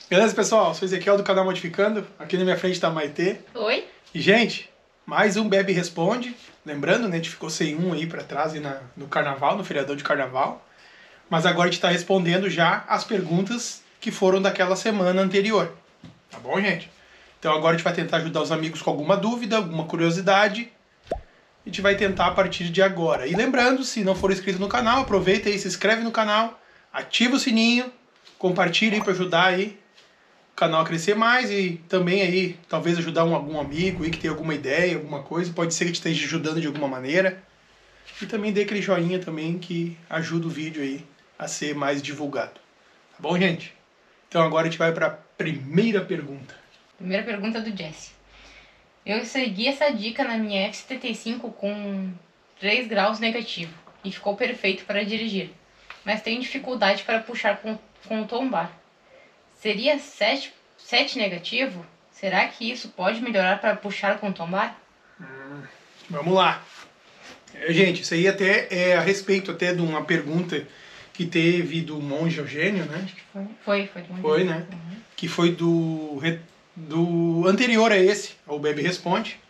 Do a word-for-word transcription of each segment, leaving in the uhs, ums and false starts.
Beleza, pessoal? Sou Ezequiel do canal Modificando. Aqui na minha frente tá a Maitê. Oi. E, gente, mais um Bebe Responde. Lembrando, né, a gente ficou sem um aí pra trás aí na, no carnaval, no feriadão de carnaval. Mas agora a gente tá respondendo já as perguntas que foram daquela semana anterior. Tá bom, gente? Então agora a gente vai tentar ajudar os amigos com alguma dúvida, alguma curiosidade. A gente vai tentar a partir de agora. E lembrando, se não for inscrito no canal, aproveita aí, se inscreve no canal, ativa o sininho, compartilha aí pra ajudar aí o canal a crescer mais e também aí talvez ajudar um, algum amigo aí que tem alguma ideia, alguma coisa. Pode ser que te esteja ajudando de alguma maneira. E também dê aquele joinha também que ajuda o vídeo aí a ser mais divulgado. Tá bom, gente? Então agora a gente vai para a primeira pergunta. Primeira pergunta do Jesse. Eu segui essa dica na minha F setenta e cinco com três graus negativo e ficou perfeito para dirigir, mas tenho dificuldade para puxar com, com o tombar. Seria sete negativo? Será que isso pode melhorar para puxar com o tombar? Hum, vamos lá. É, gente, isso aí até é a respeito até de uma pergunta que teve do Monge Eugênio, né? Acho que foi. Foi, foi do Monge Foi, né? Uhum. Que foi do, do anterior a esse, ao Bebe Responde,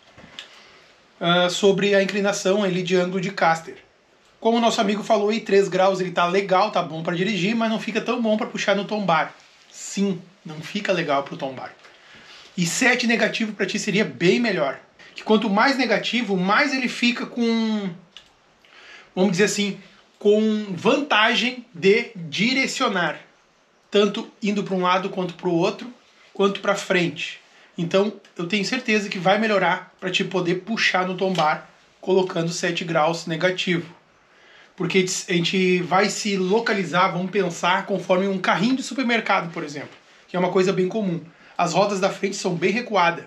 uh, sobre a inclinação ali de ângulo de caster. Como o nosso amigo falou aí, três graus ele tá legal, tá bom para dirigir, mas não fica tão bom para puxar no tombar. Sim, não fica legal pro tombar. E sete negativo para ti seria bem melhor. Que quanto mais negativo, mais ele fica com, vamos dizer assim, com vantagem de direcionar, tanto indo para um lado quanto para o outro, quanto para frente. Então, eu tenho certeza que vai melhorar para te poder puxar no tombar colocando sete graus negativo. Porque a gente vai se localizar, vamos pensar conforme um carrinho de supermercado, por exemplo, que é uma coisa bem comum. As rodas da frente são bem recuadas,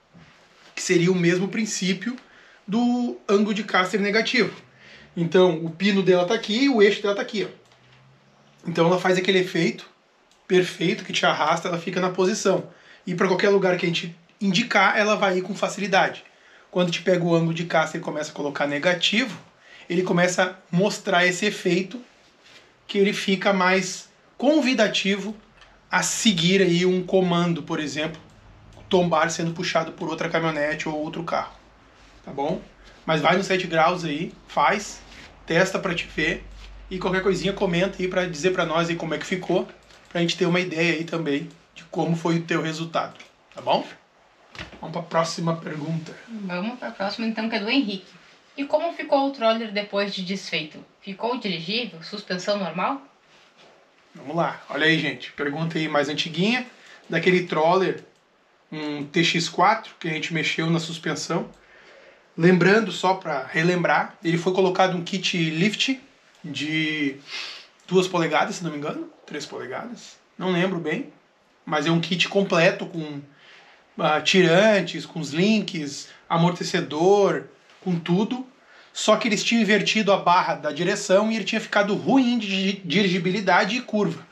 que seria o mesmo princípio do ângulo de caster negativo. Então, o pino dela está aqui e o eixo dela está aqui. Ó. Então, ela faz aquele efeito perfeito que te arrasta, ela fica na posição. E para qualquer lugar que a gente indicar, ela vai ir com facilidade. Quando te pega o ângulo de caster e começa a colocar negativo, ele começa a mostrar esse efeito que ele fica mais convidativo a seguir aí um comando, por exemplo, tombar sendo puxado por outra caminhonete ou outro carro. Tá bom? Mas vai no sete graus aí, faz, testa pra te ver e qualquer coisinha comenta aí pra dizer pra nós aí como é que ficou, pra gente ter uma ideia aí também de como foi o teu resultado. Tá bom? Vamos pra próxima pergunta. Vamos para a próxima então, que é do Henrique. E como ficou o troller depois de desfeito? Ficou dirigível? Suspensão normal? Vamos lá. Olha aí, gente. Pergunta aí mais antiguinha. Daquele troller, um T X quatro, que a gente mexeu na suspensão. Lembrando, só para relembrar, ele foi colocado um kit lift de duas polegadas, se não me engano. três polegadas. Não lembro bem. Mas é um kit completo com uh, tirantes, com os links, amortecedor, com tudo. Só que eles tinham invertido a barra da direção e ele tinha ficado ruim de dirigibilidade e curva.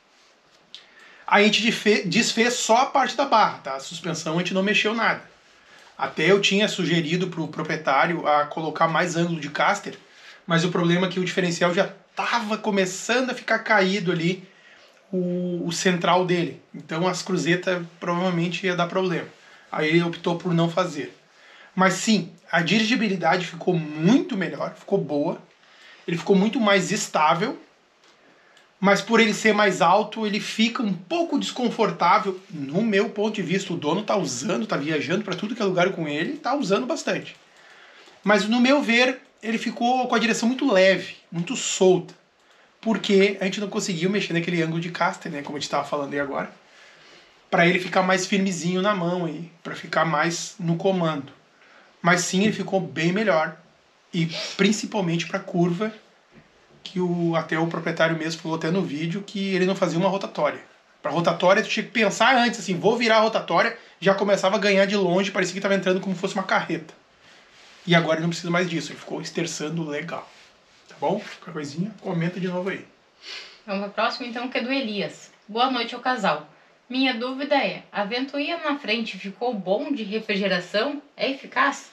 Aí a gente desfez só a parte da barra, tá? A suspensão a gente não mexeu nada. Até eu tinha sugerido para o proprietário a colocar mais ângulo de caster, mas o problema é que o diferencial já estava começando a ficar caído ali, o, o central dele. Então as cruzetas provavelmente ia dar problema. Aí ele optou por não fazer. Mas sim, a dirigibilidade ficou muito melhor, ficou boa. Ele ficou muito mais estável. Mas por ele ser mais alto, ele fica um pouco desconfortável. No meu ponto de vista, o dono tá usando, tá viajando para tudo que é lugar com ele, tá usando bastante. Mas no meu ver, ele ficou com a direção muito leve, muito solta. Porque a gente não conseguiu mexer naquele ângulo de caster, né, como a gente estava falando aí agora. Para ele ficar mais firmezinho na mão aí, para ficar mais no comando. Mas sim, ele ficou bem melhor. E principalmente para curva, que o, até o proprietário mesmo falou até no vídeo que ele não fazia uma rotatória. Para rotatória, tu tinha que pensar antes, assim, vou virar a rotatória, já começava a ganhar de longe, parecia que estava entrando como se fosse uma carreta. E agora ele não precisa mais disso, ele ficou esterçando legal. Tá bom? Qualquer coisinha, comenta de novo aí. Vamos para a próxima então, que é do Elias. Boa noite ao casal. Minha dúvida é, a ventoinha na frente ficou bom de refrigeração? É eficaz?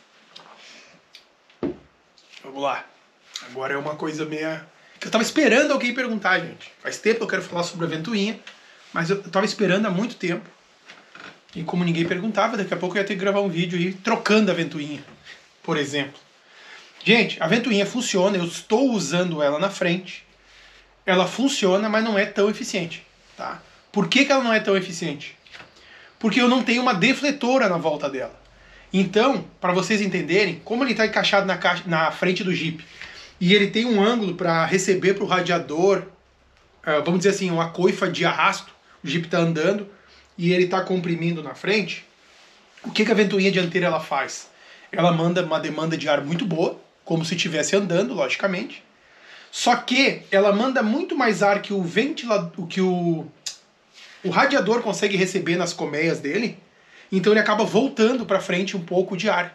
Vamos lá. Agora é uma coisa meia... que eu tava esperando alguém perguntar, gente. Faz tempo que eu quero falar sobre a ventoinha, Mas eu tava esperando há muito tempo. E como ninguém perguntava, daqui a pouco eu ia ter que gravar um vídeo aí trocando a ventoinha, por exemplo. Gente, a ventoinha funciona, eu estou usando ela na frente. Ela funciona, mas não é tão eficiente, tá? Por que que ela não é tão eficiente? Porque eu não tenho uma defletora na volta dela. Então, para vocês entenderem, como ele está encaixado na, caixa, na frente do Jeep, e ele tem um ângulo para receber para o radiador, uh, vamos dizer assim, uma coifa de arrasto, o Jeep está andando, e ele está comprimindo na frente, o que, que a ventoinha dianteira ela faz? Ela manda uma demanda de ar muito boa, como se estivesse andando, logicamente, só que ela manda muito mais ar que o ventilador, que o, o radiador consegue receber nas colmeias dele, então ele acaba voltando para frente um pouco de ar.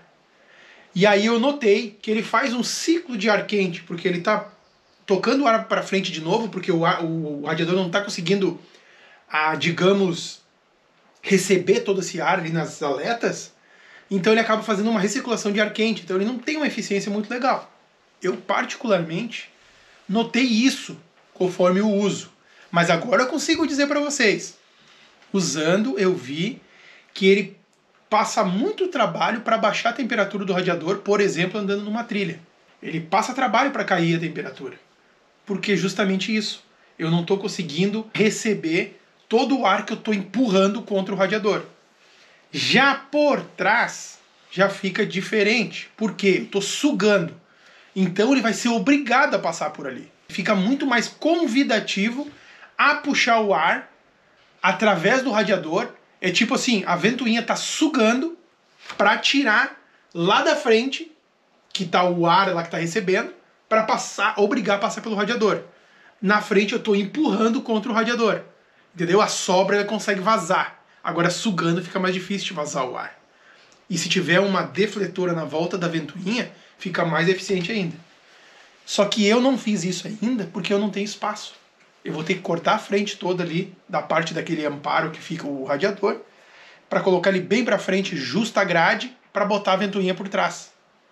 E aí eu notei que ele faz um ciclo de ar quente, porque ele está tocando o ar para frente de novo, porque o, ar, o, o radiador não está conseguindo, a, digamos, receber todo esse ar ali nas aletas, então ele acaba fazendo uma recirculação de ar quente, então ele não tem uma eficiência muito legal. Eu particularmente notei isso conforme o uso, mas agora eu consigo dizer para vocês, usando eu vi que ele passa muito trabalho para baixar a temperatura do radiador, por exemplo, andando numa trilha. Ele passa trabalho para cair a temperatura, porque justamente isso, eu não estou conseguindo receber todo o ar que eu estou empurrando contra o radiador. Já por trás, já fica diferente. Por quê? Eu estou sugando. Então ele vai ser obrigado a passar por ali. Fica muito mais convidativo a puxar o ar através do radiador. É tipo assim, a ventoinha está sugando para tirar lá da frente, que está o ar lá que está recebendo, para passar, obrigar a passar pelo radiador. Na frente eu estou empurrando contra o radiador. Entendeu? A sobra ela consegue vazar. Agora sugando fica mais difícil de vazar o ar. E se tiver uma defletora na volta da ventoinha, fica mais eficiente ainda. Só que eu não fiz isso ainda porque eu não tenho espaço. Eu vou ter que cortar a frente toda ali da parte daquele amparo que fica o radiador para colocar ele bem para frente, justa a grade, para botar a ventoinha por trás.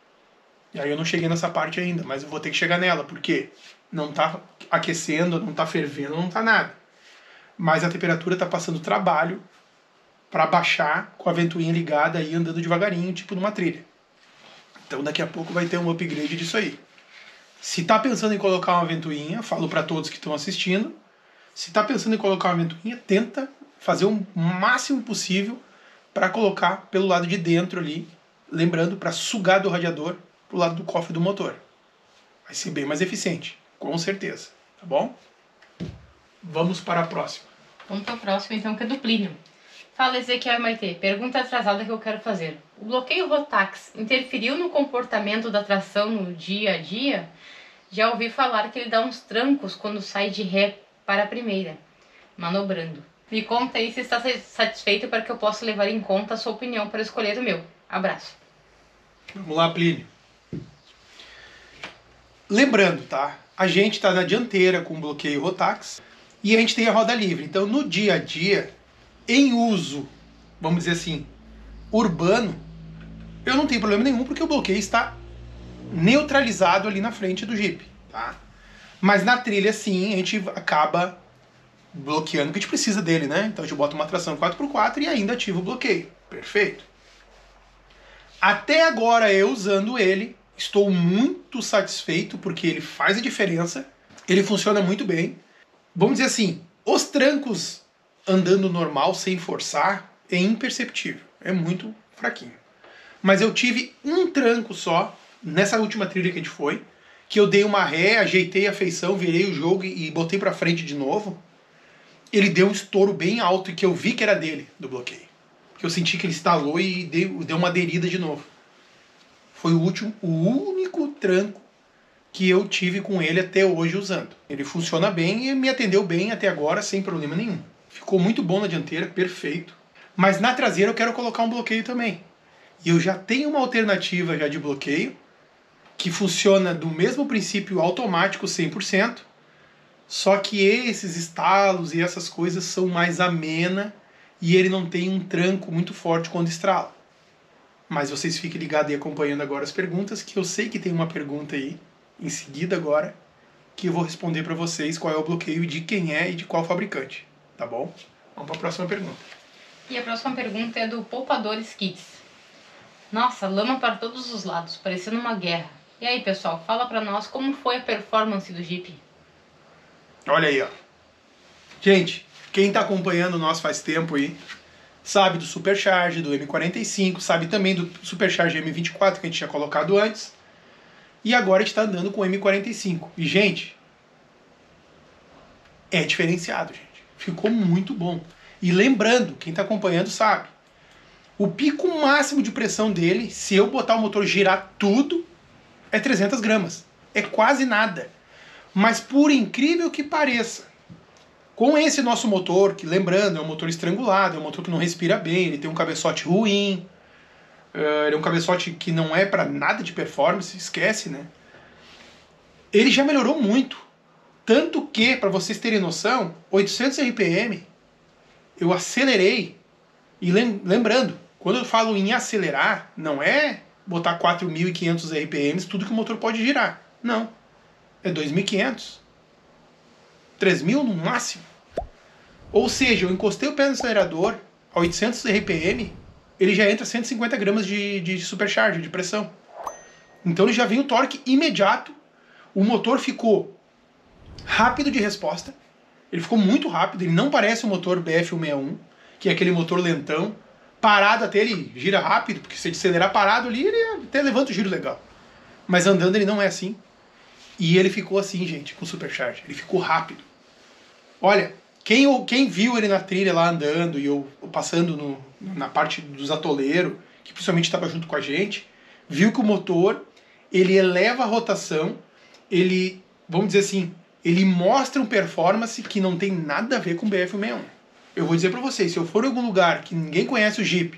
E aí eu não cheguei nessa parte ainda, mas eu vou ter que chegar nela, porque não está aquecendo, não está fervendo, não está nada. Mas a temperatura está passando trabalho para baixar com a ventoinha ligada e andando devagarinho, tipo numa trilha. Então daqui a pouco vai ter um upgrade disso aí. Se está pensando em colocar uma ventoinha, falo para todos que estão assistindo, se está pensando em colocar uma ventoinha, tenta fazer o máximo possível para colocar pelo lado de dentro ali, lembrando, para sugar do radiador pro lado do cofre do motor. Vai ser bem mais eficiente, com certeza, tá bom? Vamos para a próxima. Vamos para a próxima então, que é do Plínio. Fala, Ezequiel e Maitê, pergunta atrasada que eu quero fazer. O bloqueio Rotax interferiu no comportamento da tração no dia a dia? Já ouvi falar que ele dá uns trancos quando sai de ré para a primeira, manobrando. Me conta aí se está satisfeito para que eu possa levar em conta a sua opinião para escolher o meu. Abraço. Vamos lá, Plínio. Lembrando, tá? A gente está na dianteira com bloqueio Rotax e a gente tem a roda livre. Então, no dia a dia, em uso, vamos dizer assim, urbano, eu não tenho problema nenhum porque o bloqueio está neutralizado ali na frente do Jeep, tá? Mas na trilha, sim, a gente acaba bloqueando, porque a gente precisa dele, né? Então a gente bota uma tração quatro por quatro e ainda ativa o bloqueio. Perfeito. Até agora, eu usando ele, estou muito satisfeito porque ele faz a diferença, ele funciona muito bem. Vamos dizer assim, os trancos andando normal, sem forçar, é imperceptível, é muito fraquinho. Mas eu tive um tranco só, nessa última trilha que a gente foi, que eu dei uma ré, ajeitei a feição, virei o jogo e botei pra frente de novo. Ele deu um estouro bem alto e que eu vi que era dele, do bloqueio. Que eu senti que ele estalou e deu, deu uma aderida de novo. Foi o último, o único tranco que eu tive com ele até hoje usando. Ele funciona bem e me atendeu bem até agora, sem problema nenhum. Ficou muito bom na dianteira, perfeito. Mas na traseira eu quero colocar um bloqueio também. E eu já tenho uma alternativa já de bloqueio, que funciona do mesmo princípio automático cem por cento, só que esses estalos e essas coisas são mais amena e ele não tem um tranco muito forte quando estrala. Mas vocês fiquem ligados e acompanhando agora as perguntas, que eu sei que tem uma pergunta aí, em seguida agora, que eu vou responder para vocês qual é o bloqueio, de quem é e de qual fabricante, tá bom? Vamos para a próxima pergunta. E a próxima pergunta é do Poupadores Kids. Nossa, lama para todos os lados, parecendo uma guerra. E aí, pessoal, fala pra nós como foi a performance do Jeep. Olha aí, ó. Gente, quem tá acompanhando nós faz tempo aí, sabe do Supercharge, do M quarenta e cinco, sabe também do Supercharge M vinte e quatro que a gente tinha colocado antes. E agora a gente tá andando com o M quarenta e cinco. E, gente, é diferenciado, gente. Ficou muito bom. E lembrando, quem tá acompanhando sabe, o pico máximo de pressão dele, se eu botar o motor girar tudo, é trezentas gramas. É quase nada. Mas por incrível que pareça, com esse nosso motor, que lembrando, é um motor estrangulado, é um motor que não respira bem, ele tem um cabeçote ruim, uh, ele é um cabeçote que não é para nada de performance, esquece, né? Ele já melhorou muito. Tanto que, para vocês terem noção, oitocentos R P M, eu acelerei, e lembrando, quando eu falo em acelerar, não é botar quatro mil e quinhentos R P Ms, tudo que o motor pode girar. Não. É dois mil e quinhentos. três mil no máximo. Ou seja, eu encostei o pé no acelerador a oitocentos R P M, ele já entra cento e cinquenta gramas de, de supercharge, de pressão. Então ele já vem o torque imediato. O motor ficou rápido de resposta. Ele ficou muito rápido. Ele não parece o motor B F cento e sessenta e um, que é aquele motor lentão. Parado até ele gira rápido, porque se ele acelerar parado ali, ele até levanta o giro legal. Mas andando ele não é assim. E ele ficou assim, gente, com o Supercharge. Ele ficou rápido. Olha, quem, quem viu ele na trilha lá andando e eu, eu passando no, na parte dos atoleiros, que principalmente estava junto com a gente, viu que o motor, ele eleva a rotação, ele, vamos dizer assim, ele mostra um performance que não tem nada a ver com o B F cento e sessenta e um. Eu vou dizer para vocês, se eu for em algum lugar que ninguém conhece o Jeep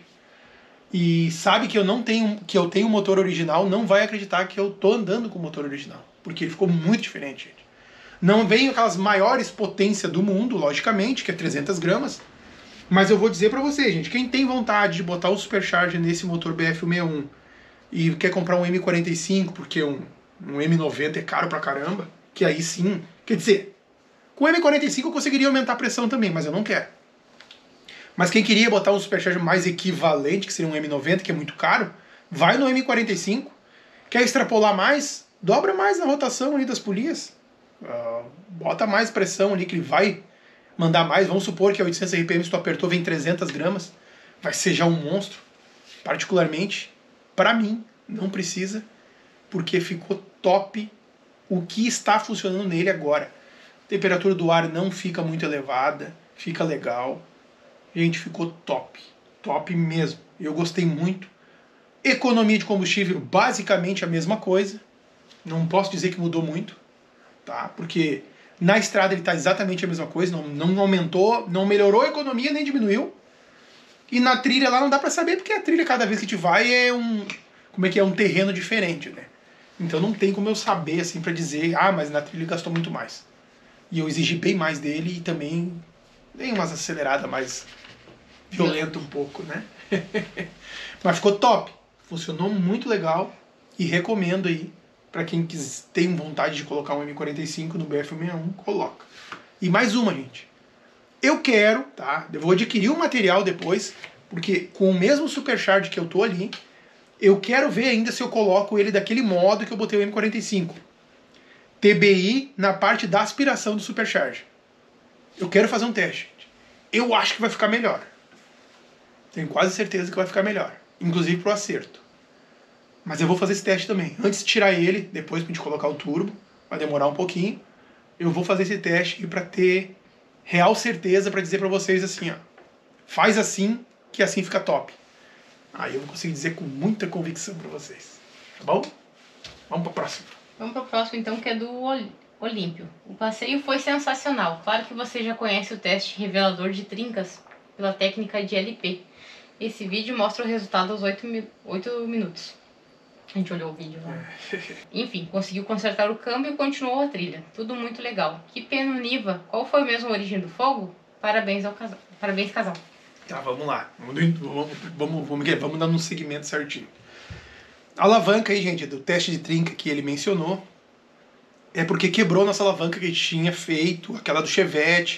e sabe que eu não tenho, que eu tenho um motor original, não vai acreditar que eu tô andando com o motor original, porque ele ficou muito diferente, gente. Não vem aquelas maiores potências do mundo, logicamente, que é trezentas gramas, mas eu vou dizer para vocês, gente, quem tem vontade de botar o Supercharger nesse motor B F cento e sessenta e um e quer comprar um M quarenta e cinco porque um, um M noventa é caro pra caramba, que aí sim, quer dizer, com o M quarenta e cinco eu conseguiria aumentar a pressão também, mas eu não quero. Mas quem queria botar um Supercharger mais equivalente, que seria um M noventa, que é muito caro, vai no M quarenta e cinco. Quer extrapolar mais? Dobra mais na rotação ali das polias. Uh, bota mais pressão ali, que ele vai mandar mais. Vamos supor que a oitocentos R P M, se tu apertou, vem trezentas gramas. Vai ser já um monstro. Particularmente, para mim, não precisa, porque ficou top o que está funcionando nele agora. A temperatura do ar não fica muito elevada, fica legal. Gente, ficou top. Top mesmo. Eu gostei muito. Economia de combustível, basicamente a mesma coisa. Não posso dizer que mudou muito, tá? Porque na estrada ele está exatamente a mesma coisa. Não, não aumentou, não melhorou a economia, nem diminuiu. E na trilha lá não dá pra saber, porque a trilha, cada vez que a gente vai, é um... Como é que é? Um terreno diferente, né? Então não tem como eu saber, assim, pra dizer, ah, mas na trilha ele gastou muito mais. E eu exigi bem mais dele e também dei umas aceleradas mais violenta um pouco, né? Mas ficou top. Funcionou muito legal e recomendo aí para quem quis, tem vontade de colocar um M quarenta e cinco no B F cento e sessenta e um, coloca. E mais uma, gente. Eu quero, tá? Eu vou adquirir o material depois, porque com o mesmo Supercharge que eu tô ali, eu quero ver ainda se eu coloco ele daquele modo que eu botei o M quarenta e cinco. T B I na parte da aspiração do Supercharge. Eu quero fazer um teste, gente. Eu acho que vai ficar melhor. Tenho quase certeza que vai ficar melhor. Inclusive pro acerto. Mas eu vou fazer esse teste também. Antes de tirar ele, depois pra gente colocar o turbo, vai demorar um pouquinho. Eu vou fazer esse teste para ter real certeza, para dizer para vocês assim, ó. Faz assim, que assim fica top. Aí eu vou conseguir dizer com muita convicção para vocês. Tá bom? Vamos pro próximo. Vamos pro próximo então, que é do Olímpio. O passeio foi sensacional. Claro que você já conhece o teste revelador de trincas pela técnica de L P. Esse vídeo mostra o resultado aos oito minutos. A gente olhou o vídeo lá. Enfim, conseguiu consertar o câmbio e continuou a trilha. Tudo muito legal. Que pena, Niva. Qual foi mesmo a origem do fogo? Parabéns ao casal. Parabéns, casal. Tá, vamos lá. Vamos, vamos, vamos, vamos, vamos dar um segmento certinho. A alavanca aí, gente, do teste de trinca que ele mencionou, é porque quebrou nossa alavanca que a gente tinha feito, aquela do Chevette.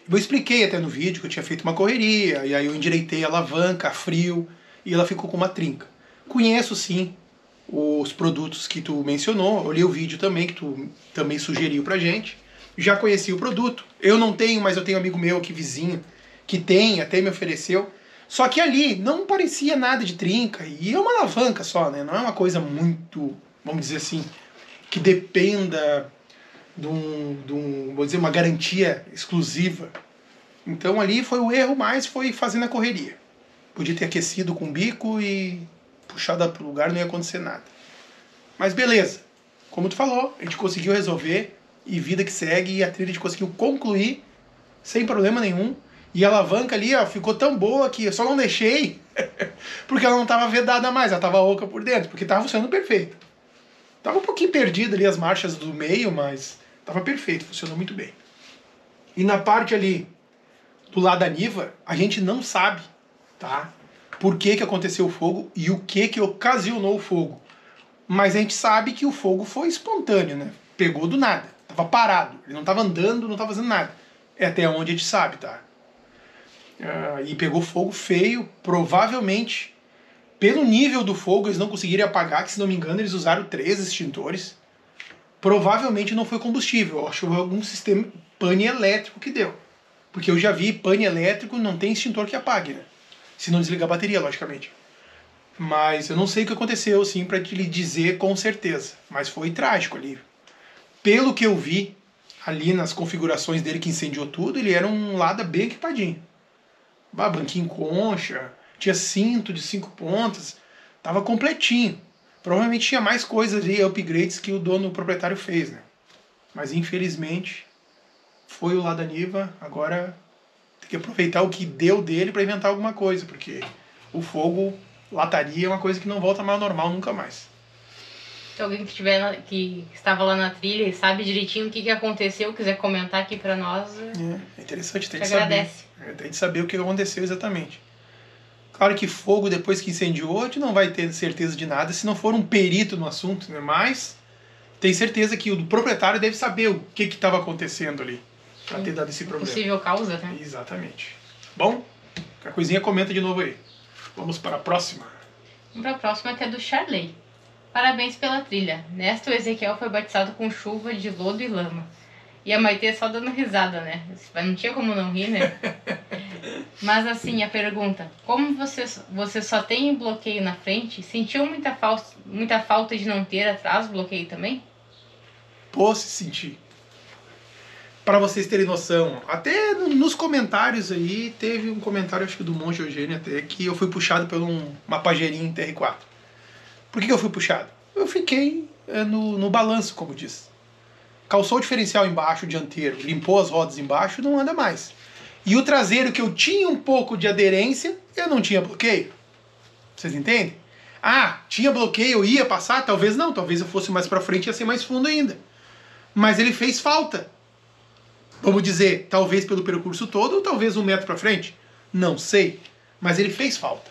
Eu expliquei até no vídeo que eu tinha feito uma correria, e aí eu endireitei a alavanca, a frio, e ela ficou com uma trinca. Conheço sim os produtos que tu mencionou, olhei o vídeo também que tu também sugeriu pra gente. Já conheci o produto. Eu não tenho, mas eu tenho um amigo meu aqui, vizinho, que tem, até me ofereceu. Só que ali não parecia nada de trinca, e é uma alavanca só, né? Não é uma coisa muito, vamos dizer assim, que dependa de, um, de um, vou dizer, uma garantia exclusiva. Então ali foi o erro, mas foi fazendo a correria. Podia ter aquecido com o bico e puxado para o lugar, não ia acontecer nada. Mas beleza, como tu falou, a gente conseguiu resolver, e vida que segue, e a trilha a gente conseguiu concluir sem problema nenhum. E a alavanca ali, ó, ficou tão boa que eu só não deixei porque ela não estava vedada mais, ela estava oca por dentro, porque estava funcionando perfeito. Tava um pouquinho perdida ali as marchas do meio, mas estava perfeito, funcionou muito bem. E na parte ali do lado da Niva, a gente não sabe, tá? Por que que aconteceu o fogo e o que que ocasionou o fogo. Mas a gente sabe que o fogo foi espontâneo, né? Pegou do nada, tava parado, ele não tava andando, não tava fazendo nada. É até onde a gente sabe, tá? Uh, e pegou fogo feio, provavelmente, pelo nível do fogo, eles não conseguiram apagar, que se não me engano eles usaram três extintores. Provavelmente não foi combustível, eu acho que foi algum sistema pane elétrico que deu. Porque eu já vi pane elétrico, não tem extintor que apague, né? Se não desligar a bateria, logicamente. Mas eu não sei o que aconteceu, assim, pra te lhe dizer com certeza. Mas foi trágico ali. Pelo que eu vi, ali nas configurações dele que incendiou tudo, ele era um Lada bem equipadinho. Ah, banquinho concha, tinha cinto de cinco pontas, tava completinho. Provavelmente tinha mais coisas ali, upgrades que o dono, o proprietário fez, né? Mas infelizmente foi o Lada Niva, agora tem que aproveitar o que deu dele para inventar alguma coisa, porque o fogo, lataria, é uma coisa que não volta mais ao normal nunca mais. Se alguém que, tiver na, que estava lá na trilha e sabe direitinho o que, que aconteceu, quiser comentar aqui para nós, é, é interessante, tem que agradece. saber. É, tem que saber o que aconteceu exatamente. Claro que fogo, depois que incendiou, a gente não vai ter certeza de nada se não for um perito no assunto, né? Mas tem certeza que o proprietário deve saber o que estava acontecendo ali para ter dado esse problema. Possível causa, né? Exatamente. Bom, a coisinha comenta de novo aí. Vamos para a próxima. Vamos para a próxima, que é do Charley. Parabéns pela trilha. Nesta, o Ezequiel foi batizado com chuva de lodo e lama. E a Maitê só dando risada, né? Não tinha como não rir, né? Mas assim, a pergunta. Como você, você só tem bloqueio na frente, sentiu muita, fal muita falta de não ter atrás bloqueio também? Pô, se sentir. Para vocês terem noção, até nos comentários aí, teve um comentário, acho que do Monge Eugênio até, que eu fui puxado por um, uma Pajerinho T R quatro. Por que eu fui puxado? Eu fiquei é, no, no balanço, como diz. Calçou o diferencial embaixo, o dianteiro, limpou as rodas embaixo, não anda mais. E o traseiro, que eu tinha um pouco de aderência, eu não tinha bloqueio. Vocês entendem? Ah, tinha bloqueio, eu ia passar? Talvez não, talvez eu fosse mais pra frente e ia ser mais fundo ainda. Mas ele fez falta. Vamos dizer, talvez pelo percurso todo, ou talvez um metro pra frente. Não sei, mas ele fez falta.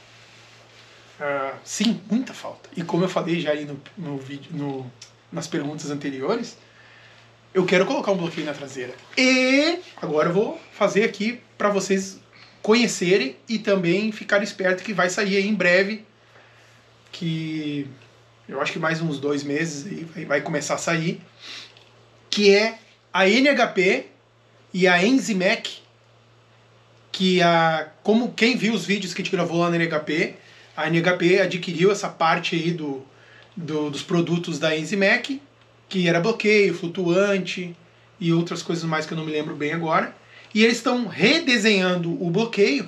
Uh, sim, muita falta. E como eu falei já aí no, no vídeo, no, nas perguntas anteriores, eu quero colocar um bloqueio na traseira. E agora eu vou fazer aqui para vocês conhecerem e também ficarem espertos que vai sair aí em breve, que eu acho que mais uns dois meses aí vai começar a sair, que é a N H P e a Enzymec, que a, como quem viu os vídeos que a gente gravou lá na N H P, a N H P adquiriu essa parte aí do, do, dos produtos da Enzymec, que era bloqueio, flutuante e outras coisas mais que eu não me lembro bem agora. E eles estão redesenhando o bloqueio,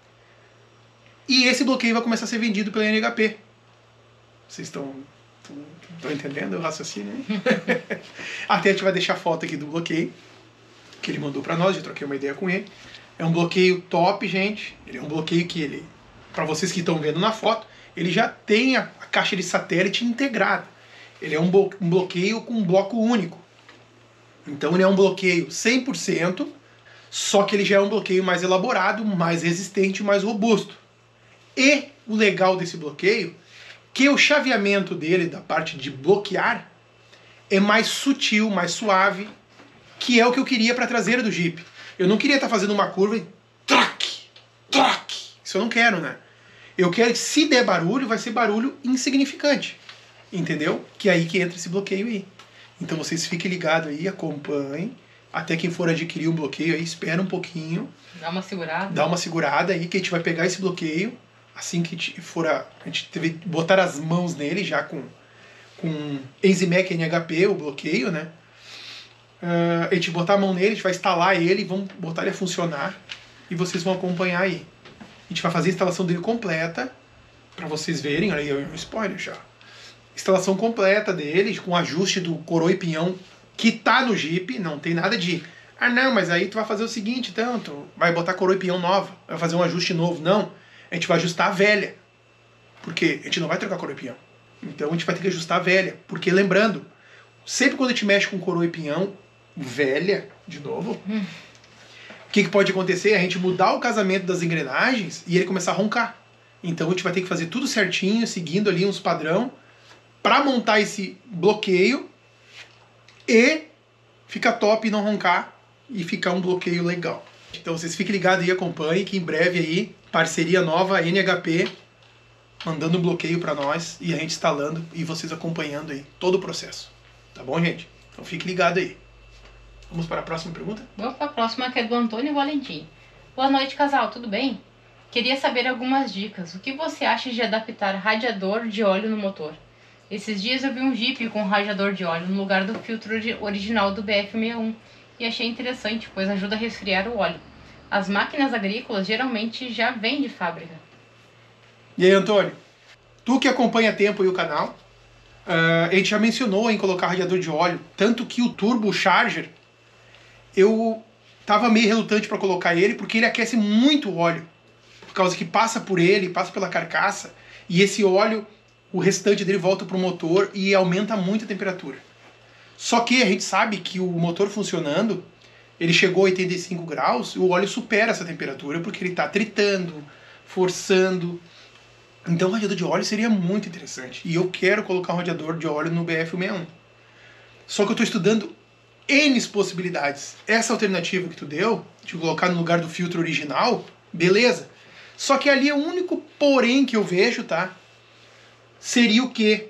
e esse bloqueio vai começar a ser vendido pela N H P. Vocês estão, estão entendendo o raciocínio? Até a gente vai deixar a foto aqui do bloqueio que ele mandou para nós, já troquei uma ideia com ele. É um bloqueio top, gente. Ele é um bloqueio que ele, para vocês que estão vendo na foto, ele já tem a, a caixa de satélite integrada. Ele é um, um bloqueio com um bloco único. Então ele é um bloqueio cem por cento, só que ele já é um bloqueio mais elaborado, mais resistente, mais robusto. E o legal desse bloqueio, que o chaveamento dele, da parte de bloquear, é mais sutil, mais suave, que é o que eu queria para a traseira do Jeep. Eu não queria estar fazendo uma curva e trac, trac. Isso eu não quero, né? Eu quero que se der barulho, vai ser barulho insignificante. Entendeu? Que é aí que entra esse bloqueio aí. Então vocês fiquem ligados aí, acompanhem. Até quem for adquirir um bloqueio aí, espera um pouquinho. Dá uma segurada. Dá uma segurada aí, que a gente vai pegar esse bloqueio. Assim que for a, a gente teve botar as mãos nele já com, com Enzymec N H P, o bloqueio, né? Uh, a gente botar a mão nele, a gente vai instalar ele, vamos botar ele a funcionar. E vocês vão acompanhar aí. A gente vai fazer a instalação dele completa, para vocês verem, olha aí, um spoiler já. Instalação completa dele, com ajuste do coroa e pinhão que tá no Jeep, não tem nada de... Ah não, mas aí tu vai fazer o seguinte, então, tu vai botar coroa e pinhão nova, vai fazer um ajuste novo. Não, a gente vai ajustar a velha. Porque a gente não vai trocar coroa e pinhão. Então a gente vai ter que ajustar a velha. Porque lembrando, sempre quando a gente mexe com coroa e pinhão velha, de novo, hum. o que, que pode acontecer? A gente mudar o casamento das engrenagens e ele começar a roncar. Então a gente vai ter que fazer tudo certinho, seguindo ali uns padrão, para montar esse bloqueio e ficar top e não roncar e ficar um bloqueio legal. Então vocês fiquem ligados aí, acompanhem, que em breve aí, parceria nova, N H P, mandando um bloqueio para nós e a gente instalando e vocês acompanhando aí todo o processo. Tá bom, gente? Então fique ligado aí. Vamos para a próxima pergunta? Vamos para a próxima, que é do Antônio Valentim. Boa noite, casal, tudo bem? Queria saber algumas dicas. O que você acha de adaptar radiador de óleo no motor? Esses dias eu vi um Jeep com radiador de óleo no lugar do filtro original do B F sessenta e um e achei interessante, pois ajuda a resfriar o óleo. As máquinas agrícolas geralmente já vêm de fábrica. E aí, Antônio? Tu que acompanha a tempo aí o canal, uh, a gente já mencionou em colocar radiador de óleo, tanto que o Turbo Charger, eu tava meio relutante para colocar ele, porque ele aquece muito o óleo, por causa que passa por ele, passa pela carcaça, e esse óleo, o restante dele volta pro motor e aumenta muito a temperatura. Só que a gente sabe que o motor funcionando, ele chegou a oitenta e cinco graus, e o óleo supera essa temperatura, porque ele está tritando, forçando. Então o radiador de óleo seria muito interessante. E eu quero colocar um radiador de óleo no B F sessenta e um. Só que eu estou estudando N possibilidades. Essa alternativa que tu deu, de colocar no lugar do filtro original, beleza. Só que ali é o único porém que eu vejo, tá? Seria o quê?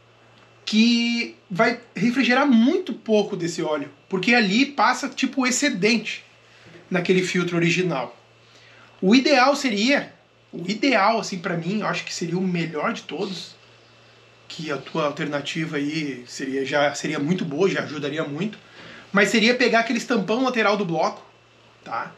Que vai refrigerar muito pouco desse óleo. Porque ali passa tipo excedente naquele filtro original. O ideal seria... O ideal, assim, pra mim, eu acho que seria o melhor de todos, que a tua alternativa aí seria, já seria muito boa, já ajudaria muito, mas seria pegar aquele tampão lateral do bloco, tá?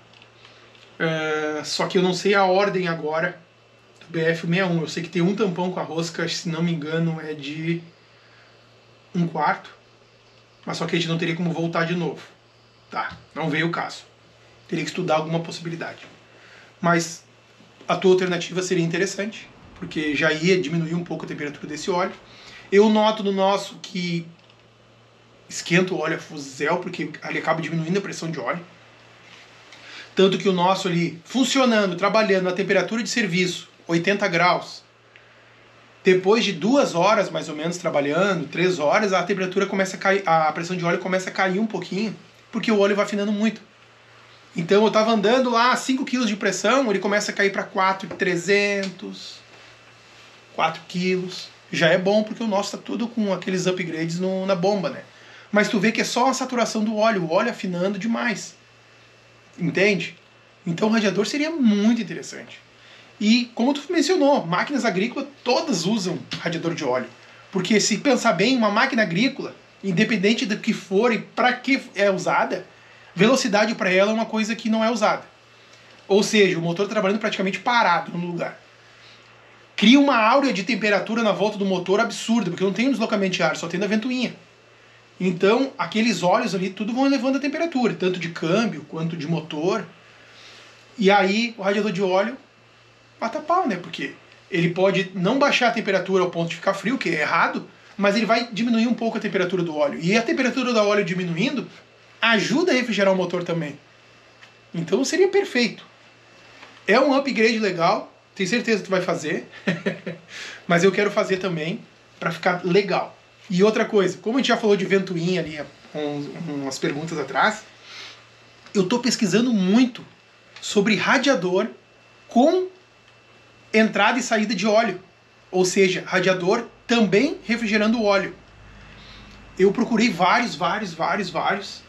Uh, só que eu não sei a ordem agora do B F sessenta e um. Eu sei que tem um tampão com a rosca, se não me engano, é de um quarto, mas só que a gente não teria como voltar de novo, tá? Não veio o caso. Teria que estudar alguma possibilidade. Mas a tua alternativa seria interessante, porque já ia diminuir um pouco a temperatura desse óleo. Eu noto no nosso que esquenta o óleo a fuzel, porque ele acaba diminuindo a pressão de óleo. Tanto que o nosso ali, funcionando, trabalhando na temperatura de serviço, oitenta graus, depois de duas horas mais ou menos trabalhando, três horas, a temperatura começa a cair, a pressão de óleo começa a cair um pouquinho, porque o óleo vai afinando muito. Então eu estava andando lá, cinco quilos de pressão, ele começa a cair para quatro mil e trezentos, quatro quilos. Já é bom, porque o nosso está tudo com aqueles upgrades no, na bomba, né? Mas tu vê que é só a saturação do óleo, o óleo afinando demais. Entende? Então o radiador seria muito interessante. E como tu mencionou, máquinas agrícolas todas usam radiador de óleo. Porque se pensar bem, uma máquina agrícola, independente do que for e para que é usada, velocidade para ela é uma coisa que não é usada. Ou seja, o motor trabalhando praticamente parado no lugar. Cria uma áurea de temperatura na volta do motor absurda, porque não tem um deslocamento de ar, só tem na ventoinha. Então, aqueles óleos ali, tudo vão elevando a temperatura, tanto de câmbio quanto de motor. E aí, o radiador de óleo mata pau, né? Porque ele pode não baixar a temperatura ao ponto de ficar frio, que é errado, mas ele vai diminuir um pouco a temperatura do óleo. E a temperatura do óleo diminuindo ajuda a refrigerar o motor também. Então seria perfeito. É um upgrade legal, tenho certeza que tu vai fazer, mas eu quero fazer também para ficar legal. E outra coisa, como a gente já falou de ventoinha ali, um, umas perguntas atrás, eu tô pesquisando muito sobre radiador com entrada e saída de óleo. Ou seja, radiador também refrigerando o óleo. Eu procurei vários, vários, vários, vários.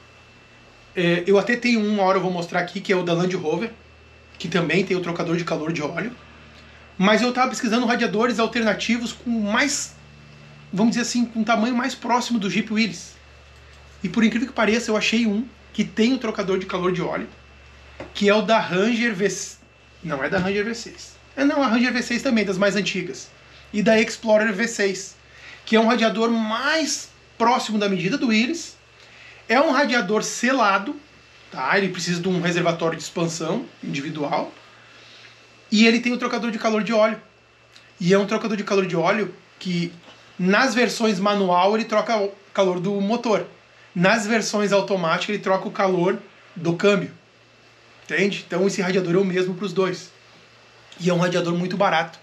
É, eu até tenho um, uma hora eu vou mostrar aqui, que é o da Land Rover, que também tem o trocador de calor de óleo. Mas eu estava pesquisando radiadores alternativos com mais, vamos dizer assim, com um tamanho mais próximo do Jeep Willys. E por incrível que pareça, eu achei um que tem o trocador de calor de óleo, que é o da Ranger V seis. Não é da Ranger V seis. É não, a Ranger V seis também, das mais antigas. E da Explorer V seis, que é um radiador mais próximo da medida do Willys. É um radiador selado, tá? Ele precisa de um reservatório de expansão individual. E ele tem o trocador de calor de óleo. E é um trocador de calor de óleo que, nas versões manual, ele troca o calor do motor. Nas versões automáticas, ele troca o calor do câmbio. Entende? Então esse radiador é o mesmo para os dois. E é um radiador muito barato.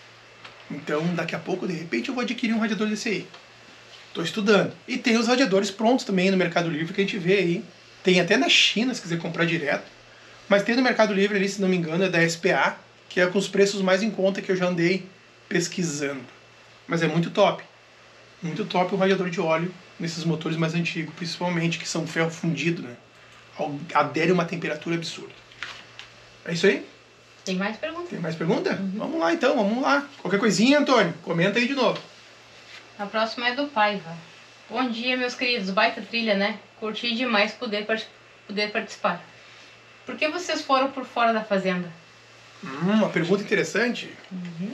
Então daqui a pouco, de repente, eu vou adquirir um radiador desse aí. Estou estudando. E tem os radiadores prontos também no Mercado Livre que a gente vê aí. Tem até na China, se quiser comprar direto. Mas tem no Mercado Livre ali, se não me engano, é da S P A, que é com os preços mais em conta que eu já andei pesquisando. Mas é muito top. Muito top o radiador de óleo nesses motores mais antigos, principalmente que são ferro fundido, né? Adere a uma temperatura absurda. É isso aí? Tem mais perguntas? Tem mais pergunta? Uhum. Vamos lá então, vamos lá. Qualquer coisinha, Antônio, comenta aí de novo. A próxima é do Paiva. Bom dia, meus queridos. Baita trilha, né? Curti demais poder, poder participar. Por que vocês foram por fora da fazenda? Hum, uma pergunta interessante. Uhum.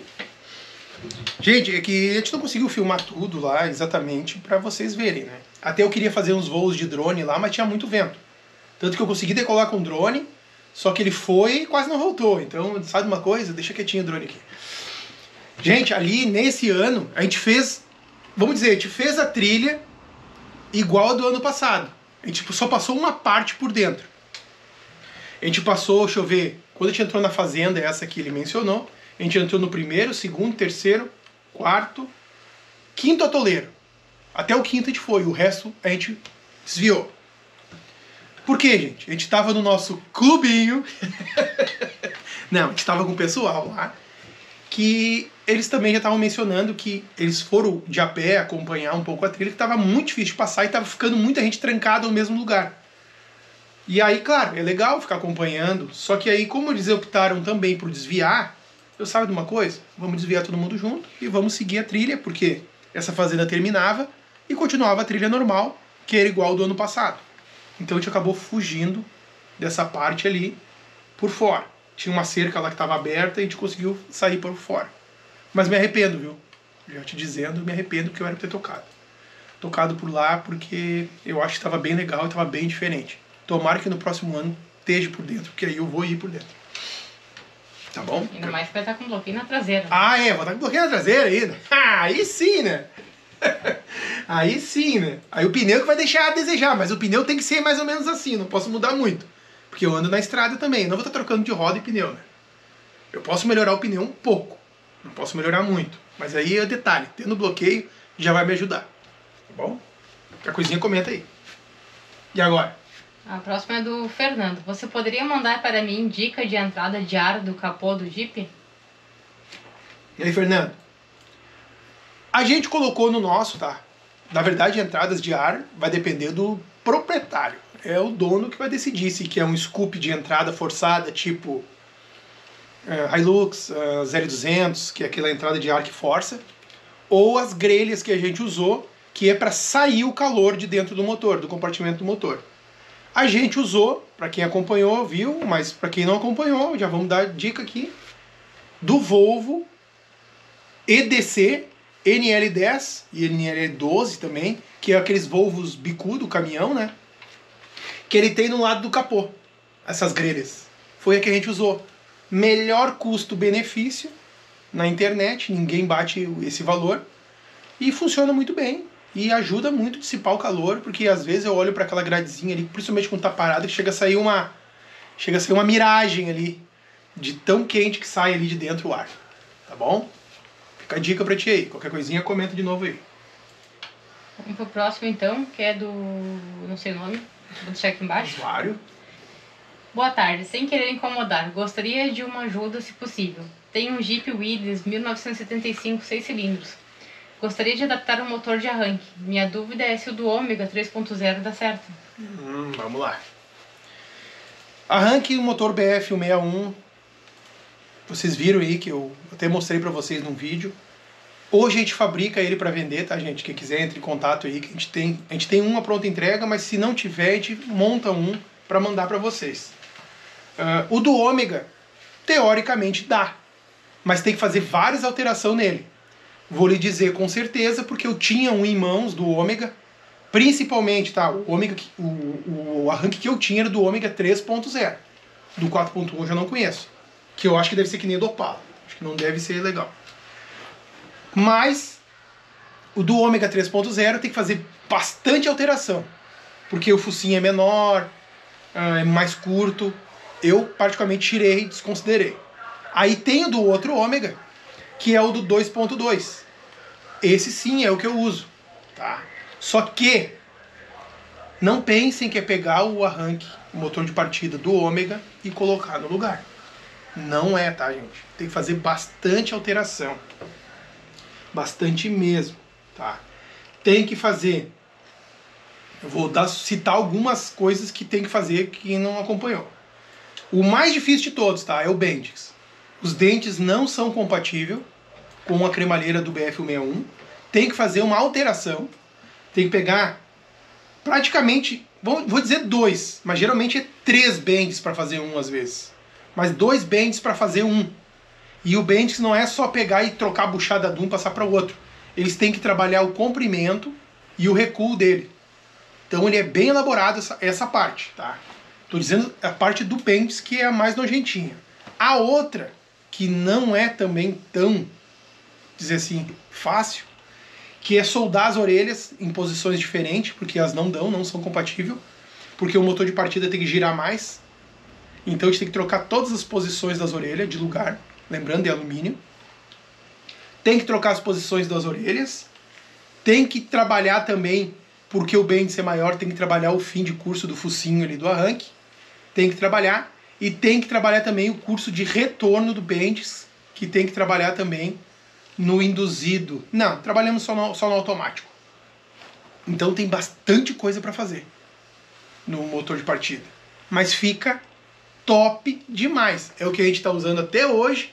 Gente, é que a gente não conseguiu filmar tudo lá exatamente para vocês verem, né? Até eu queria fazer uns voos de drone lá, mas tinha muito vento. Tanto que eu consegui decolar com o drone, só que ele foi e quase não voltou. Então, sabe uma coisa? Deixa quietinho o drone aqui. Gente, ali nesse ano, a gente fez, vamos dizer, a gente fez a trilha igual a do ano passado. A gente só passou uma parte por dentro. A gente passou, deixa eu ver, quando a gente entrou na fazenda, essa que ele mencionou, a gente entrou no primeiro, segundo, terceiro, quarto, quinto atoleiro. Até o quinto a gente foi, o resto a gente desviou. Por quê, gente? A gente tava no nosso clubinho. Não, a gente tava com o pessoal lá, que eles também já estavam mencionando que eles foram de a pé acompanhar um pouco a trilha, que tava muito difícil de passar e tava ficando muita gente trancada no mesmo lugar. E aí, claro, é legal ficar acompanhando, só que aí, como eles optaram também por desviar, eu sabe de uma coisa? Vamos desviar todo mundo junto e vamos seguir a trilha, porque essa fazenda terminava e continuava a trilha normal, que era igual ao do ano passado. Então a gente acabou fugindo dessa parte ali por fora. Tinha uma cerca lá que estava aberta e a gente conseguiu sair por fora. Mas me arrependo, viu? Já te dizendo, me arrependo porque eu era pra ter tocado. Tocado por lá porque eu acho que estava bem legal e estava bem diferente. Tomara que no próximo ano esteja por dentro, porque aí eu vou ir por dentro. Tá bom? Ainda mais que vai estar com bloqueio na traseira. Né? Ah, é, vou estar com bloqueio na traseira ainda. Ah, aí sim, né? Aí sim, né? Aí o pneu que vai deixar a desejar, mas o pneu tem que ser mais ou menos assim, não posso mudar muito. Porque eu ando na estrada também, não vou estar trocando de roda e pneu, né? Eu posso melhorar o pneu um pouco, não posso melhorar muito. Mas aí é detalhe, tendo bloqueio já vai me ajudar. Tá bom? Qualquer coisinha comenta aí. E agora? A próxima é do Fernando. Você poderia mandar para mim dica de entrada de ar do capô do Jeep? E aí, Fernando? A gente colocou no nosso, tá? Na verdade, entradas de ar vai depender do proprietário. É o dono que vai decidir se quer um scoop de entrada forçada, tipo uh, Hilux, uh, zero duzentos, que é aquela entrada de ar que força, ou as grelhas que a gente usou, que é para sair o calor de dentro do motor, do compartimento do motor. A gente usou, para quem acompanhou, viu, mas para quem não acompanhou, já vamos dar dica aqui, do Volvo E D C N L dez e N L doze também, que é aqueles Volvos bicudo, caminhão, né? Que ele tem no lado do capô, essas grelhas. Foi a que a gente usou. Melhor custo-benefício na internet, ninguém bate esse valor, e funciona muito bem. E ajuda muito a dissipar o calor, porque às vezes eu olho para aquela gradezinha ali, principalmente quando tá parado, que chega a sair uma chega a sair uma miragem ali, de tão quente que sai ali de dentro o ar. Tá bom? Fica a dica pra ti aí. Qualquer coisinha, comenta de novo aí. Vamos pro próximo então, que é do... não sei o nome, vou deixar aqui embaixo. Usuário. Boa tarde, sem querer incomodar, gostaria de uma ajuda se possível. Tenho um Jeep Willys mil novecentos e setenta e cinco seis cilindros. Gostaria de adaptar um motor de arranque. Minha dúvida é se o do Ômega três ponto zero dá certo. Hum, vamos lá. Arranque o motor B F cento e sessenta e um. Vocês viram aí que eu até mostrei para vocês num vídeo. Hoje a gente fabrica ele para vender, tá, gente? Quem quiser, entre em contato aí, que a gente tem, a gente tem uma pronta entrega, mas se não tiver, a gente monta um para mandar para vocês. Uh, o do Ômega, teoricamente dá, mas tem que fazer várias alterações nele. Vou lhe dizer com certeza, porque eu tinha um em mãos do Ômega, principalmente, tá? O, Ômega, o, o arranque que eu tinha era do Ômega três ponto zero. Do quatro ponto um eu já não conheço. Que eu acho que deve ser que nem do Opala. Acho que não deve ser legal. Mas o do Ômega três ponto zero tem que fazer bastante alteração. Porque o focinho é menor, é mais curto. Eu particularmente tirei, desconsiderei. Aí tem o do outro Ômega, que é o do dois ponto dois. Esse sim é o que eu uso. Tá? Só que não pensem que é pegar o arranque, o motor de partida do Ômega e colocar no lugar. Não é, tá, gente? Tem que fazer bastante alteração. Bastante mesmo, tá? Tem que fazer... Eu vou dar, citar algumas coisas que tem que fazer que não acompanhou. O mais difícil de todos, tá? É o Bendix. Os dentes não são compatíveis com a cremalheira do B F cento e sessenta e um. Tem que fazer uma alteração. Tem que pegar praticamente, vou, vou dizer dois, mas geralmente é três bends para fazer um às vezes. Mas dois bends para fazer um. E o bendix não é só pegar e trocar a buchada de um e passar para o outro. Eles têm que trabalhar o comprimento e o recuo dele. Então ele é bem elaborado essa, essa parte, tá? Tô dizendo a parte do bendix que é a mais nojentinha. A outra, que não é também tão, dizer assim, fácil, que é soldar as orelhas em posições diferentes, porque elas não dão, não são compatíveis, porque o motor de partida tem que girar mais. Então a gente tem que trocar todas as posições das orelhas de lugar, lembrando, de alumínio. Tem que trocar as posições das orelhas. Tem que trabalhar também, porque o bendix é maior, tem que trabalhar o fim de curso do focinho ali do arranque. Tem que trabalhar. E tem que trabalhar também o curso de retorno do bendix, que tem que trabalhar também no induzido. Não, trabalhamos só no, só no automático. Então tem bastante coisa para fazer no motor de partida. Mas fica top demais. É o que a gente está usando até hoje.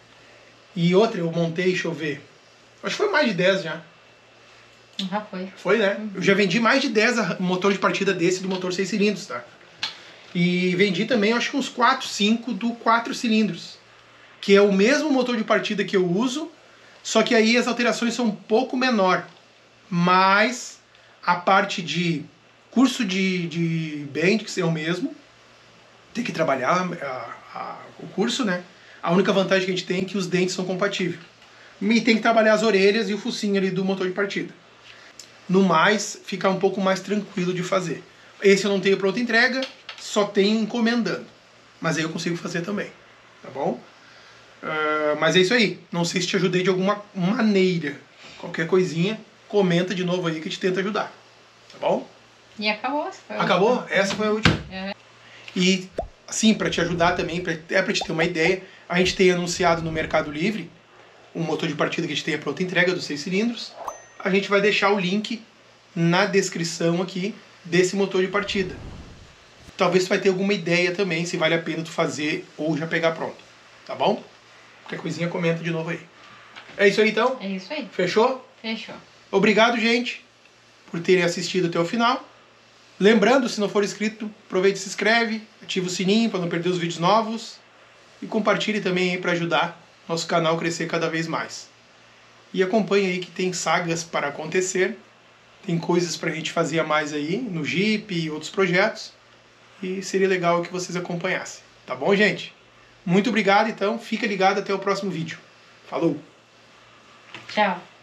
E outra, eu montei, deixa eu ver. Acho que foi mais de dez já. Já foi. Foi, né? Eu já vendi mais de dez motor de partida desse do motor seis cilindros, tá? E vendi também, acho que uns quatro, cinco do quatro cilindros. Que é o mesmo motor de partida que eu uso, só que aí as alterações são um pouco menor. Mas a parte de curso de, de bendix é o mesmo. Tem que trabalhar a, a, o curso, né? A única vantagem que a gente tem é que os dentes são compatíveis. E tem que trabalhar as orelhas e o focinho ali do motor de partida. No mais, fica um pouco mais tranquilo de fazer. Esse eu não tenho pronta entrega, só tenho encomendando. Mas aí eu consigo fazer também, tá bom? Uh, mas é isso aí. Não sei se te ajudei de alguma maneira. Qualquer coisinha, comenta de novo aí que a gente tenta ajudar. Tá bom? E acabou. Essa foi a Acabou? última. Essa foi a última. É. E, assim, para te ajudar também, pra, é para te ter uma ideia, a gente tem anunciado no Mercado Livre um motor de partida que a gente tem a pronta entrega dos seis cilindros. A gente vai deixar o link na descrição aqui desse motor de partida. Talvez tu vai ter alguma ideia também se vale a pena tu fazer ou já pegar pronto. Tá bom? Qualquer coisinha comenta de novo aí. É isso aí então? É isso aí. Fechou? Fechou. Obrigado, gente, por terem assistido até o final. Lembrando, se não for inscrito, aproveite e se inscreve, ativa o sininho para não perder os vídeos novos e compartilhe também aí para ajudar nosso canal a crescer cada vez mais. E acompanhe aí que tem sagas para acontecer, tem coisas para a gente fazer a mais aí no Jeep e outros projetos, e seria legal que vocês acompanhassem. Tá bom, gente? Muito obrigado, então. Fica ligado até o próximo vídeo. Falou! Tchau.